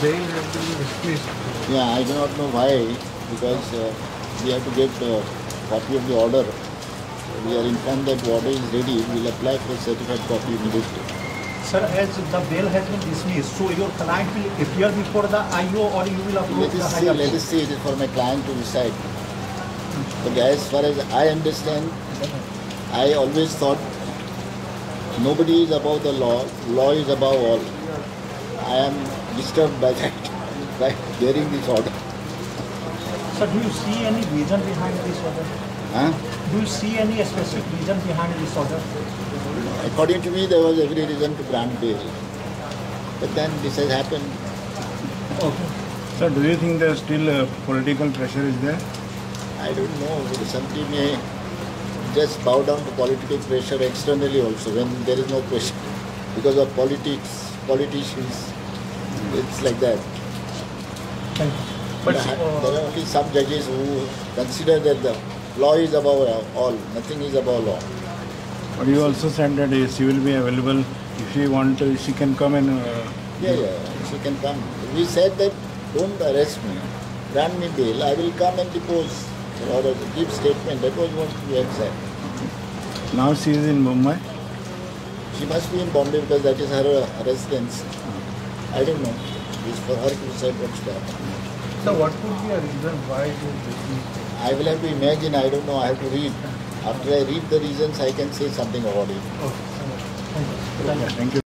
Bail has been dismissed. Yeah, I do not know why, because we have to get a copy of the order. We are informed that the order is ready. We will apply for certified copy immediately. Sir, as the bail has been dismissed, so your client will appear before the IO or you will approach the higher Let us see. It is for my client to decide. But as far as I understand, I always thought nobody is above the law. Law is above all. I am disturbed by that, by hearing this order. Sir, do you see any reason behind this order? Huh? Do you see any specific reason behind this order? According to me, there was every reason to grant bail. But then this has happened. Okay. So do you think there still political pressure is there? I don't know. Somebody may just bow down to political pressure externally also when there is no pressure. Because of politics, politicians, it's like that. Thank you. But There are only some judges who consider that the law is above all, nothing is above law. But you also said that she will be available if she want to, she can come and... Yeah, she can come. We said that don't arrest me, grant me bail, I will come and depose or give statement. That was what we had said. Now she is in Mumbai? She must be in Bombay because that is her residence. I don't know. It is for her to decide what's to happen. So what could be a reason why it is dismissed? I will have to imagine, I don't know, I have to read. After I read the reasons, I can say something about it. okay. Thank you. Thank you.